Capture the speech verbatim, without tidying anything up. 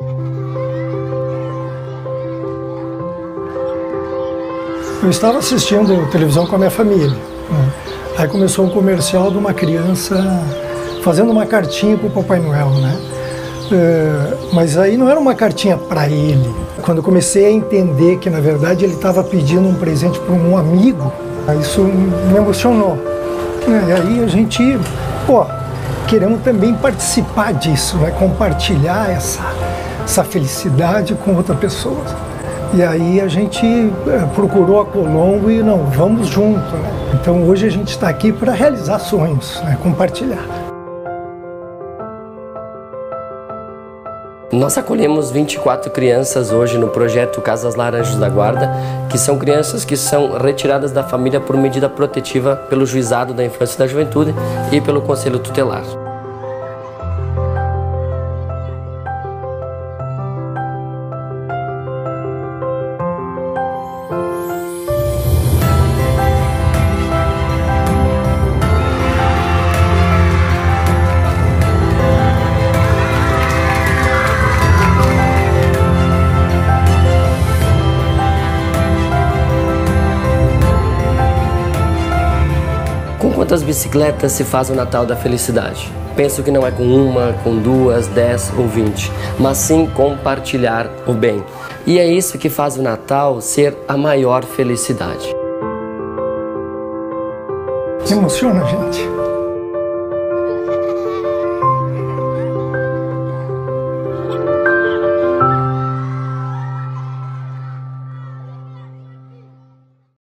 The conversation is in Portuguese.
Eu estava assistindo televisão com a minha família, né? Aí começou um comercial de uma criança fazendo uma cartinha para o Papai Noel, né? É, mas aí não era uma cartinha para ele. Quando eu comecei a entender que, na verdade, ele estava pedindo um presente para um amigo, isso me emocionou. E aí a gente, pô, queremos também participar disso, né? Compartilhar essa, essa felicidade com outra pessoa. E aí a gente procurou a Colombo e não, vamos junto, né? Então hoje a gente está aqui para realizar sonhos, né? Compartilhar. Nós acolhemos vinte e quatro crianças hoje no projeto Casas Laranjas da Guarda, que são crianças que são retiradas da família por medida protetiva pelo Juizado da Infância e da Juventude e pelo Conselho Tutelar. Com quantas bicicletas se faz o Natal da Felicidade? Penso que não é com uma, com duas, dez ou vinte, mas sim compartilhar o bem. E é isso que faz o Natal ser a maior felicidade. Emociona a gente.